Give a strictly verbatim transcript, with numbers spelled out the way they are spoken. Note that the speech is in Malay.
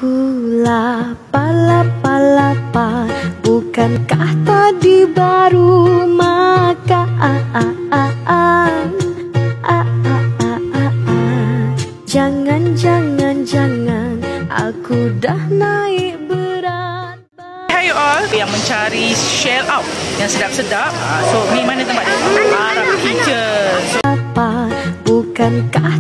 Aku lapa-lapa-lapa, bukankah tadi baru makan? Jangan, jangan, jangan, aku dah naik berat. Hai you all yang mencari shell out yang sedap-sedap. So ni mana tempat dia? Arab Kitchen. So, Apa, bukankah